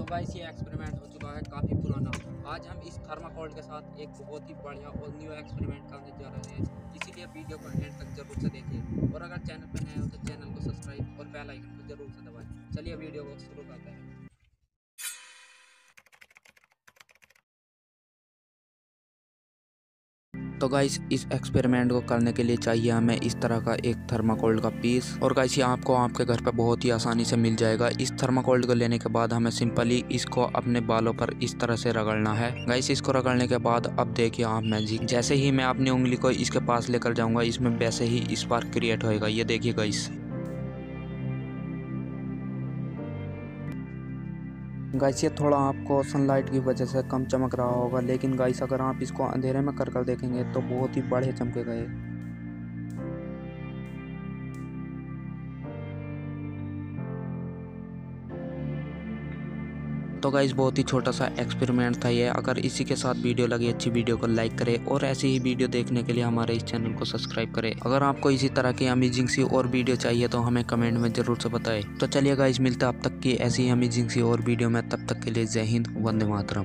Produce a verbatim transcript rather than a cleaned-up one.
तो गाइस ये एक्सपेरिमेंट हो चुका है काफ़ी पुराना। आज हम इस थर्माकोल के साथ एक बहुत ही बढ़िया और न्यू एक्सपेरिमेंट करने जा रहे हैं, इसीलिए वीडियो को एंड तक जरूर से देखिए और अगर चैनल पर नए हो तो चैनल को सब्सक्राइब और बेल आइकन को जरूर से दबाएं। चलिए वीडियो को शुरू करते हैं। तो गाइस इस एक्सपेरिमेंट को करने के लिए चाहिए हमें इस तरह का एक थर्माकोल का पीस, और गाइस ये आपको आपके घर पे बहुत ही आसानी से मिल जाएगा। इस थर्माकोल को लेने के बाद हमें सिंपली इसको अपने बालों पर इस तरह से रगड़ना है। गाइस इसको रगड़ने के बाद अब देखिए आप मैजिक, जैसे ही मैं अपनी उंगली को इसके पास लेकर जाऊंगा इसमें वैसे ही स्पार्क क्रिएट होएगा। ये देखिए गाइस गाइस ये थोड़ा आपको सनलाइट की वजह से कम चमक रहा होगा, लेकिन गाइस अगर आप इसको अंधेरे में कर कर देखेंगे तो बहुत ही बढ़िया चमकेगा ये। तो गाइस बहुत ही छोटा सा एक्सपेरिमेंट था ये। अगर इसी के साथ वीडियो लगी अच्छी, वीडियो को लाइक करें और ऐसी ही वीडियो देखने के लिए हमारे इस चैनल को सब्सक्राइब करें। अगर आपको इसी तरह की अमेजिंग सी और वीडियो चाहिए तो हमें कमेंट में जरूर से बताएं। तो चलिए गाइस मिलते हैं अब तक की ऐसी ही अमेजिंग सी और वीडियो में, तब तक के लिए जय हिंद, वंदे मातरम।